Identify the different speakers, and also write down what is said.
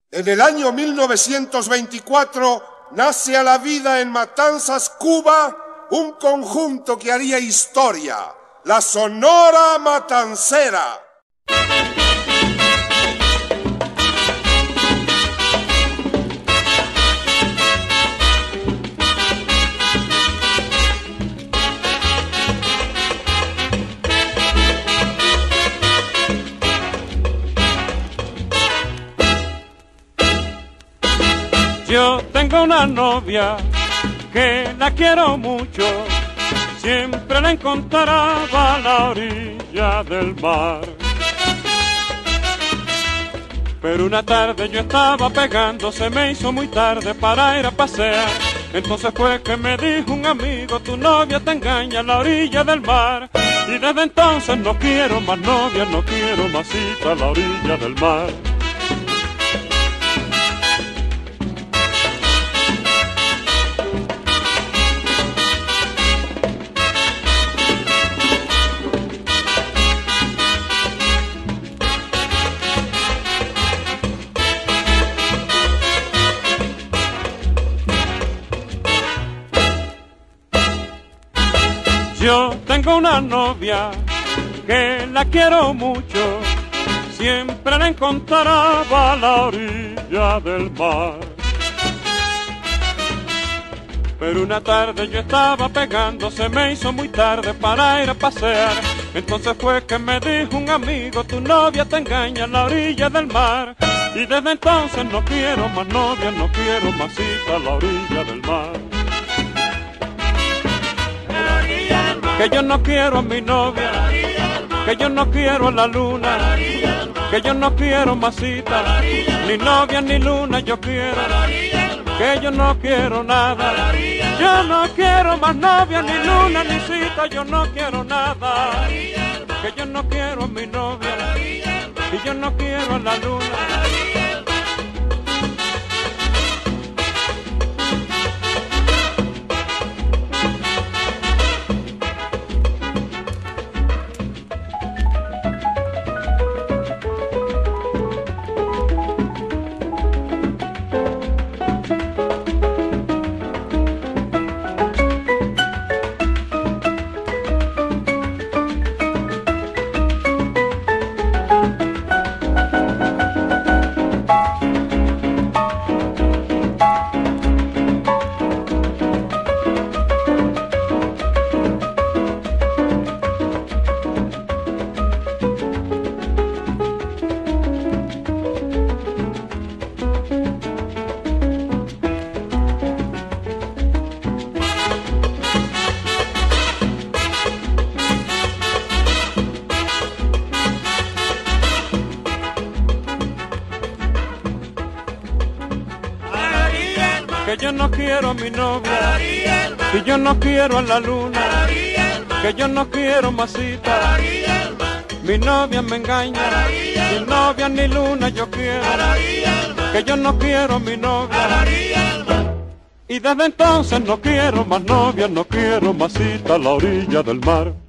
Speaker 1: En el año 1924 nace a la vida en Matanzas, Cuba, un conjunto que haría historia, la Sonora Matancera.
Speaker 2: Yo tengo una novia que la quiero mucho, siempre la encontraba a la orilla del mar. Pero una tarde yo estaba pegando, se me hizo muy tarde para ir a pasear. Entonces fue que me dijo un amigo, tu novia te engaña a la orilla del mar. Y desde entonces no quiero más novia, no quiero más cita a la orilla del mar. Yo tengo una novia que la quiero mucho, siempre la encontraba a la orilla del mar. Pero una tarde yo estaba pegando, se me hizo muy tarde para ir a pasear. Entonces fue que me dijo un amigo, tu novia te engaña a la orilla del mar. Y desde entonces no quiero más novia, no quiero más cita a la orilla del mar. Que yo no quiero a mi novia, que yo no quiero a la luna, que yo no quiero más cita, ni novia ni luna yo quiero, que yo no quiero nada, yo no quiero más novia ni luna ni cita, yo no quiero nada, que yo no quiero a mi novia, y yo no quiero a la luna. Que yo no quiero a mi novia, que yo no quiero a la luna, que yo no quiero más cita, mi novia me engaña, ni novia ni luna yo quiero, que yo no quiero a mi novia, y desde entonces no quiero más novia, no quiero más cita a la orilla del mar.